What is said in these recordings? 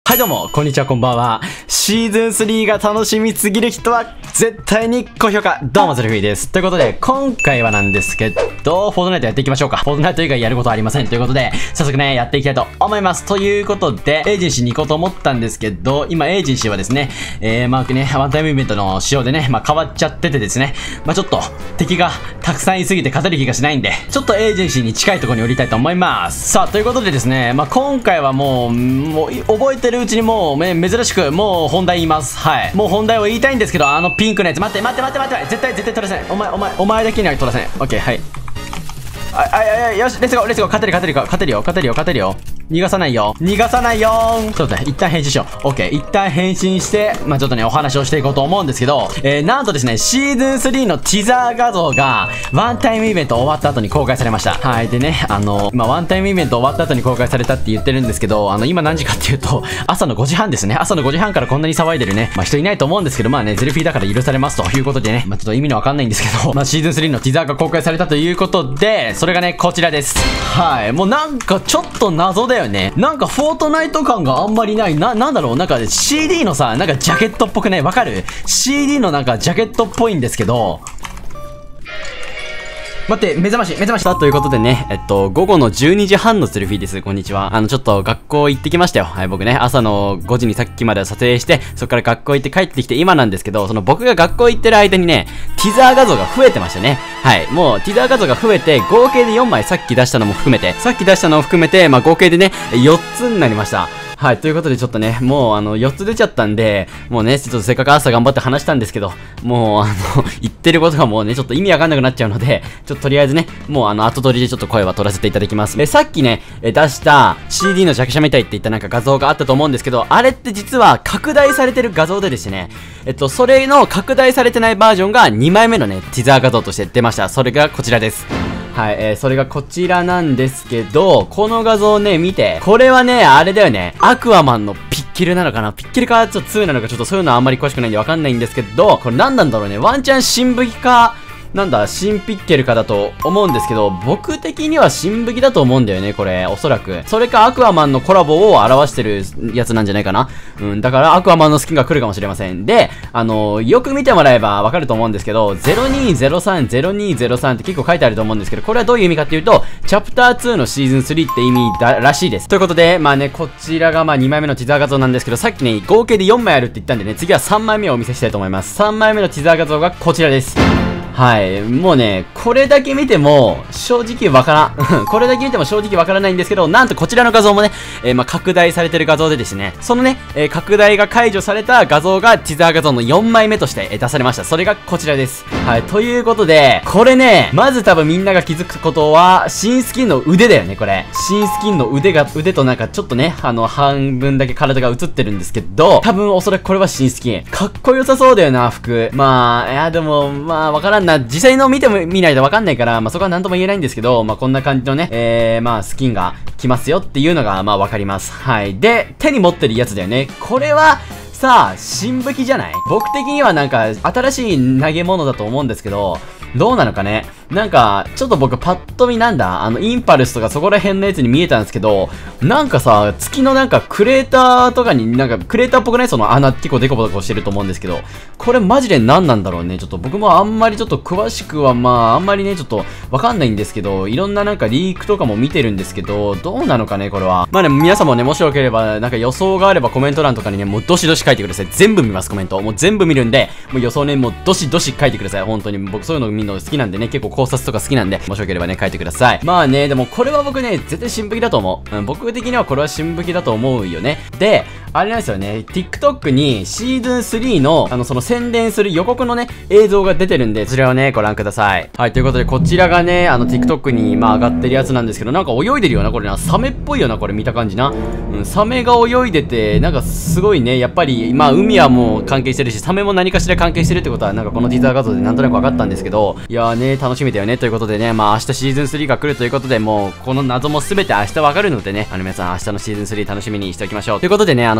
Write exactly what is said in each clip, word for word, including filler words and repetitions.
はいどうも、こんにちは、こんばんは。シーズンスリーが楽しみすぎる人は、絶対に高評価。どうも、ゼルフィーです。ということで、今回はなんですけど、フォートナイトやっていきましょうか。フォートナイト以外やることはありません。ということで、早速ね、やっていきたいと思います。ということで、エージェンシーに行こうと思ったんですけど、今、エージェンシーはですね、えー、まあね、ワンタイムイベントの仕様でね、まあ変わっちゃっててですね、まあちょっと、敵がたくさんいすぎて勝てる気がしないんで、ちょっとエージェンシーに近いところに降りたいと思います。さあ、ということでですね、まあ今回はもう、もう、覚えてるうちにもう、ね、珍しく、もう本題言います。はい。もう本題を言いたいんですけど、あのピンクのやつ、待って待って待って待って、絶対絶対取らせない。お前、お前、お前だけには取らせない。オッケー、はい。あ、あ、あ、よし、レッツゴー、レッツゴー、勝てる勝てる勝てるよ、勝てるよ、勝てるよ。逃がさないよ。逃がさないよー。ちょっとね、一旦返信しよう。オッケー。一旦返信して、まあちょっとね、お話をしていこうと思うんですけど、えー、なんとですね、シーズンスリーのティザー画像が、ワンタイムイベント終わった後に公開されました。はい。でね、あの、まあワンタイムイベント終わった後に公開されたって言ってるんですけど、あの、今何時かっていうと、朝のごじはんですね。朝のごじはんからこんなに騒いでるね、まあ人いないと思うんですけど、まあね、ゼルフィーだから許されますということでね、まあちょっと意味のわかんないんですけど、まあシーズンスリーのティザーが公開されたということで、それがね、こちらです。はい。もうなんかちょっと謎だよね。なんかフォートナイト感があんまりない。な、なんだろう、なんか シーディー のさ、なんかジャケットっぽくね、わかる？ シーディー のなんかジャケットっぽいんですけど、待って、目覚まし、目覚ましだということでね、えっと、午後のじゅうにじはんのセルフィーです。こんにちは。あの、ちょっと学校行ってきましたよ。はい、僕ね、朝のごじにさっきまで撮影して、そこから学校行って帰ってきて今なんですけど、その僕が学校行ってる間にね、ティザー画像が増えてましたね。はい、もうティザー画像が増えて、合計でよんまいさっき出したのも含めて、さっき出したのを含めて、まあ、合計でね、よっつになりました。はい、ということでちょっとね、もうあの、よっつ出ちゃったんで、もうね、ちょっとせっかく朝頑張って話したんですけど、もうあの、言ってることがもうね、ちょっと意味わかんなくなっちゃうので、ちょっととりあえずね、もうあの、後取りでちょっと声は取らせていただきます。え、さっきね、え、出した シーディー の弱者みたいって言ったなんか画像があったと思うんですけど、あれって実は拡大されてる画像でですね、えっと、それの拡大されてないバージョンがにまいめのね、ティザー画像として出ました。それがこちらです。はい、えー、それがこちらなんですけど、この画像ね、見て。これはね、あれだよね。アクアマンのピッケルなのかな、ピッケルかちょっとツーなのか、ちょっとそういうのはあんまり詳しくないんでわかんないんですけど、これ何なんだろうね。ワンチャン新武器か、なんだ、新ピッケルかだと思うんですけど、僕的には新武器だと思うんだよね、これ。おそらく。それかアクアマンのコラボを表してるやつなんじゃないかな。うん、だからアクアマンのスキンが来るかもしれません。で、あのー、よく見てもらえばわかると思うんですけど、ゼロにーゼロさん、ゼロにーゼロさんって結構書いてあると思うんですけど、これはどういう意味かっていうと、チャプターツーのシーズンスリーって意味だ、らしいです。ということで、まあね、こちらがまあにまいめのティザー画像なんですけど、さっきね、合計でよんまいあるって言ったんでね、次はさんまいめをお見せしたいと思います。さんまいめのティザー画像がこちらです。はい。もうね、これだけ見ても、正直わからん。これだけ見ても正直わからないんですけど、なんとこちらの画像もね、えー、まあ、拡大されてる画像でですね、そのね、えー、拡大が解除された画像がティザー画像のよんまいめとして、えー、出されました。それがこちらです。はい。ということで、これね、まず多分みんなが気づくことは、新スキンの腕だよね、これ。新スキンの腕が、腕となんかちょっとね、あの、半分だけ体が映ってるんですけど、多分おそらくこれは新スキン。かっこよさそうだよな、服。まあ、いや、でも、まあ、わからんな。実際の見ても見ないとわかんないから、まあ、そこは何とも言えないんですけど、まあ、こんな感じのね、えー、まあ、スキンが来ますよっていうのが、まあ、わかります。はい。で、手に持ってるやつだよね。これは、さあ、新武器じゃない？僕的にはなんか、新しい投げ物だと思うんですけど、どうなのかね。なんか、ちょっと僕パッと見なんだ、あの、インパルスとかそこら辺のやつに見えたんですけど、なんかさ、月のなんかクレーターとかに、なんかクレーターっぽくない？その穴結構デコボコしてると思うんですけど、これマジで何なんだろうね。ちょっと僕もあんまりちょっと詳しくはまあ、あんまりね、ちょっとわかんないんですけど、いろんななんかリークとかも見てるんですけど、どうなのかね、これは。まあね、皆さんもね、もしよければ、なんか予想があればコメント欄とかにね、もうどしどし書いてください。全部見ます、コメント。もう全部見るんで、もう予想ね、もうどしどし書いてください。本当に。僕そういうの見るの好きなんでね、結構考察とか好きなんで、もしよければね、書いてください。まあね、でもこれは僕ね、絶対新武器だと思う。うん、僕的にはこれは新武器だと思うよね。で、あれなんですよね、TikTok にシーズンスリーの、あの、その宣伝する予告のね、映像が出てるんで、それをね、ご覧ください。はい、ということで、こちらがね、あの、TikTok に、まあ、上がってるやつなんですけど、なんか泳いでるよな、これな。サメっぽいよな、これ見た感じな。うん、サメが泳いでて、なんかすごいね、やっぱり、まあ、海はもう関係してるし、サメも何かしら関係してるってことは、なんかこのティザー画像でなんとなく分かったんですけど、いやーね、楽しみだよね、ということでね、まあ、明日シーズンスリーが来るということで、もう、この謎もすべて明日分かるのでね、あの、皆さん明日のシーズンスリー楽しみにしておきましょう。ということでね、あの、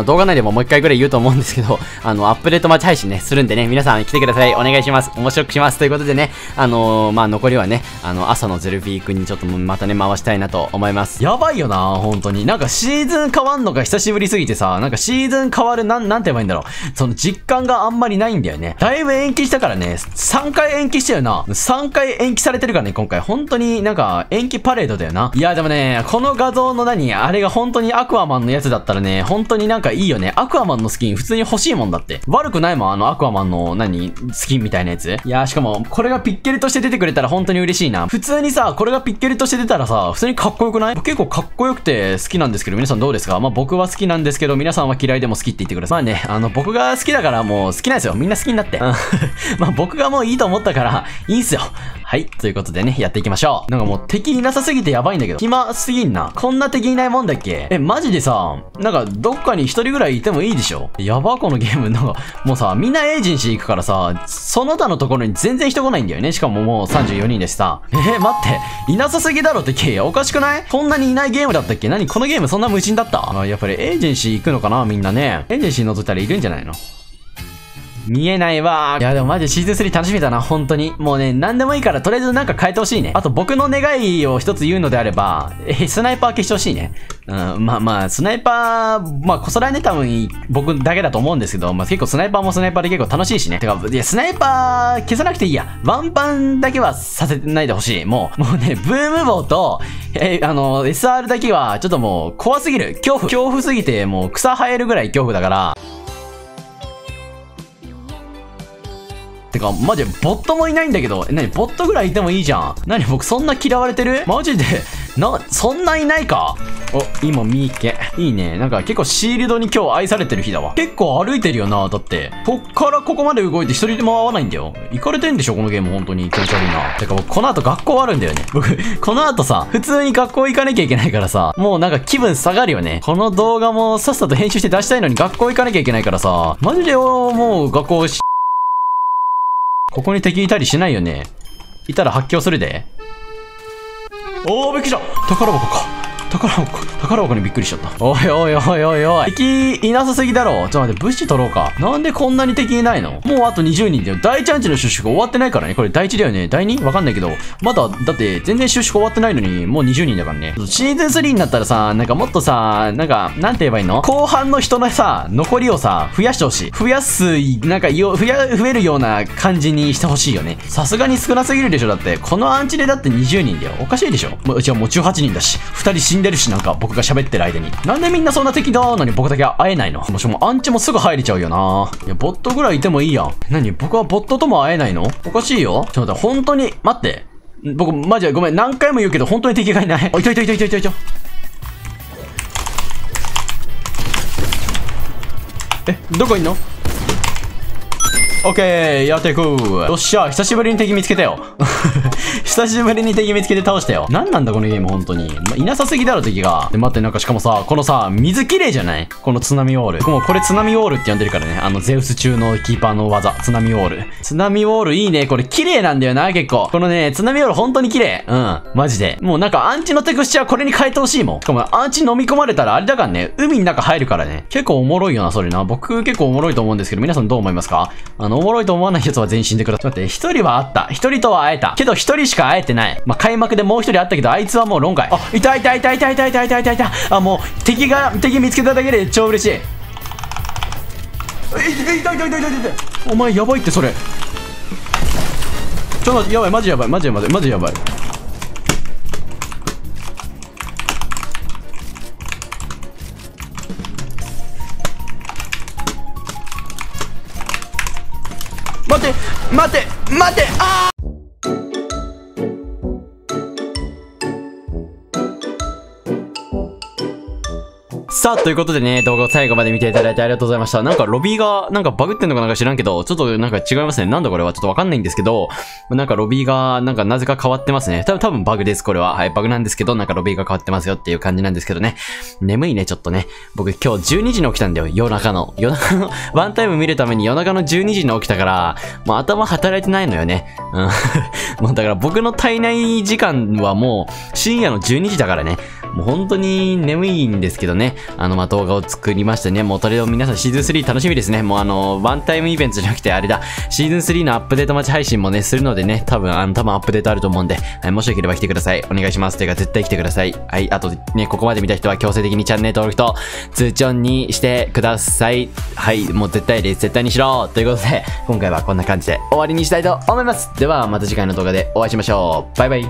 の、動画内でももう一回ぐらい言うと思うんですけど、あの、アップデート待ち配信ね、するんでね、皆さん来てください。お願いします。面白くします。ということでね、あのー、まあ、残りはね、あの、朝のゼルフィー君にちょっとまたね、回したいなと思います。やばいよな、本当に。なんかシーズン変わんのが久しぶりすぎてさ、なんかシーズン変わる、なん、なんて言えばいいんだろう。その実感があんまりないんだよね。だいぶ延期したからね、さんかい延期したよな。さんかい延期されてるからね、今回。本当になんか延期パレードだよな。いや、でもね、この画像の何、あれが本当にアクアマンのやつだったらね、本当になんかいいよね。アクアマンのスキン普通に欲しいもんだって。悪くないもん、あのアクアマンの何、スキンみたいなやつ。いや、しかも、これがピッケルとして出てくれたら本当に嬉しいな。普通にさ、これがピッケルとして出たらさ、普通にかっこよくない？結構かっこよくて好きなんですけど、皆さんどうですか？まあ僕は好きなんですけど、皆さんは嫌いでも好きって言ってください。まあね、あの、僕が好きだからもう好きなんですよ。みんな好きになって。まあ僕がもういいと思ったから、いいんすよ。はい。ということでね、やっていきましょう。なんかもう敵いなさすぎてやばいんだけど。暇すぎんな。こんな敵いないもんだっけ？え、マジでさ、なんかどっかに一人ぐらいいてもいいでしょ？やば、このゲーム。なんか、もうさ、みんなエージェンシー行くからさ、その他のところに全然人来ないんだよね。しかももうさんじゅうよにんでさ。えー、待って。いなさすぎだろってケイおかしくない？こんなにいないゲームだったっけ？何このゲームそんな無人だった？あ、やっぱりエージェンシー行くのかなみんなね。エージェンシー覗いたらいるんじゃないの？見えないわー。いや、でもマジでシーズンスリー楽しみだな、本当に。もうね、なんでもいいから、とりあえずなんか変えてほしいね。あと、僕の願いを一つ言うのであれば、え、スナイパー消してほしいね。うん、まあまあ、スナイパー、まあ、こそらね、多分、僕だけだと思うんですけど、まあ結構スナイパーもスナイパーで結構楽しいしね。てか、いや、スナイパー消さなくていいや。ワンパンだけはさせないでほしい。もう、もうね、ブーム棒と、え、あの、エスアール だけは、ちょっともう、怖すぎる。恐怖。恐怖すぎて、もう、草生えるぐらい恐怖だから、てか、マジで、ボットもいないんだけど、え、なに、ボットぐらいいてもいいじゃん。なに、僕そんな嫌われてる？マジで、な、そんないないか？お、今、ミーケ。いいね。なんか結構シールドに今日愛されてる日だわ。結構歩いてるよな、だって。こっからここまで動いて一人でも会わないんだよ。行かれてんでしょ、このゲーム、本当に。気持ち悪いな。てか、僕、この後学校あるんだよね。僕、この後さ、普通に学校行かなきゃいけないからさ、もうなんか気分下がるよね。この動画もさっさと編集して出したいのに学校行かなきゃいけないからさ、マジでもう学校し、ここに敵いたりしないよね。いたら発狂するで。おー、びっくりした。宝箱か。宝箱、宝箱にびっくりしちゃった。おいおいおいおいおい。敵いなさすぎだろ。ちょっと待って、物資取ろうか。なんでこんなに敵いないの？もうあとにじゅうにんだよ。第一アンチの収縮終わってないからね。これ第一だよね。第二？わかんないけど。まだ、だって全然収縮終わってないのに、もうにじゅうにんだからね。シーズンスリーになったらさ、なんかもっとさ、なんか、なんて言えばいいの？後半の人のさ、残りをさ、増やしてほしい。増やす、なんかよ、増や、増えるような感じにしてほしいよね。さすがに少なすぎるでしょ。だって、このアンチでだってにじゅうにんだよ。おかしいでしょ。もう、じゃあもうじゅうはちにんだし、ふたり死んでるし、なんか僕が喋ってる間に。なんでみんなそんな敵だのに僕だけ会えないの？もしもアンチもすぐ入れちゃうよな。いや、ボットぐらいいてもいいやん。何？僕はボットとも会えないの？おかしいよ。ちょっと待って、本当に、待って。僕、マジでごめん、何回も言うけど本当に敵がいない。あ、いたいたいたいたいたいた。え、どこいんの？オッケー、やっていく。よっしゃ、久しぶりに敵見つけたよ。久しぶりに敵見つけて倒したよ。なんなんだこのゲーム、本当に。ま、いなさすぎだろ、敵が。で、待って、なんかしかもさ、このさ、水綺麗じゃない？この津波ウォール。僕もこれ津波ウォールって呼んでるからね。あの、ゼウス中のキーパーの技。津波ウォール。津波ウォールいいね。これ綺麗なんだよな、結構。このね、津波ウォール本当に綺麗。うん。マジで。もうなんかアンチのテクスチャーこれに変えてほしいもん。しかもアンチ飲み込まれたらあれだからね、海の中入るからね。結構おもろいよな、それな。僕結構おもろいと思うんですけど、皆さんどう思いますか？あの、おもろいと思わないやつは全身でください。待って、一人は会った。一人とは会えた。けど一人しか会えてない。まあ、開幕でもう一人会ったけど、あいつはもう論外。あ、いたいたいたいたいたいたいたいたいた。あ、もう、敵が、敵見つけただけで超嬉しい。え、いたいたいたいたいたいた。お前やばいってそれ。ちょっと待って、やばい、マジやばい、マジやばい、マジやばい。待って待って待って、あーさあ、ということでね、動画を最後まで見ていただいてありがとうございました。なんかロビーが、なんかバグってんのかなんか知らんけど、ちょっとなんか違いますね。なんだこれはちょっとわかんないんですけど、なんかロビーが、なんかなぜか変わってますね。多分、多分バグです、これは。はい、バグなんですけど、なんかロビーが変わってますよっていう感じなんですけどね。眠いね、ちょっとね。僕今日じゅうにじに起きたんだよ、夜中の。夜中の、ワンタイム見るために夜中のじゅうにじに起きたから、もう頭働いてないのよね。うん。もうだから僕の体内時間はもう深夜のじゅうにじだからね。 もう本当に眠いんですけどね、あの、まあ、動画を作りましてね、もうとりあえず皆さんシーズンスリー楽しみですね。もうあの、ワンタイムイベントじゃなくてあれだ、シーズンスリーのアップデート待ち配信もね、するのでね、多分、あの、多分アップデートあると思うんで、はい、もしよければ来てください。お願いします。というか、絶対来てください。はい、あとね、ここまで見た人は強制的にチャンネル登録と通知音にしてください。はい、もう絶対です。絶対にしろということで、今回はこんな感じで終わりにしたいと思います。では、また次回の動画でお会いしましょう。バイバイ。